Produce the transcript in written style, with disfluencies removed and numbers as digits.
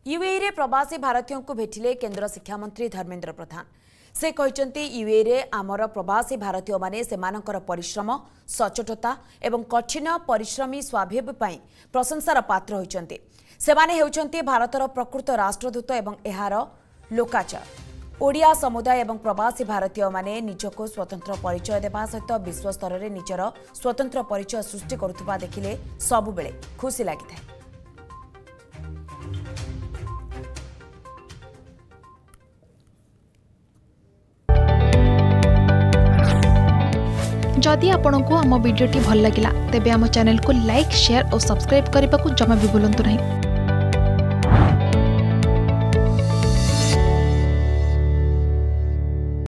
UAE रे प्रवासी भारतीयों को भेटिले केंद्र शिक्षा मंत्री धर्मेंद्र प्रधान। से कहते यूएई रे आमर प्रवासी भारतीय माने सेमानकर परिश्रम सचोटता एवं कठिन परिश्रमी स्वभाव पई प्रशंसार पात्र होइचंती। सेमाने हेउचंती भारतर प्रकृत राष्ट्रदूत एवं एहार लोकाचार। ओडिया समुदाय एवं प्रवासी भारतीय माने निजको स्वतंत्र परिचय देवा सहित विश्व स्तर में निजर स्वतंत्र परिचय सृष्टि करुवा देखिले सबु बेले खुशी लागिଥାଏ। जदि आपंक आम भिडी भल लगा तेब आम चैनल को लाइक शेयर और सब्सक्राइब करने को जमा भी भूलु नहीं।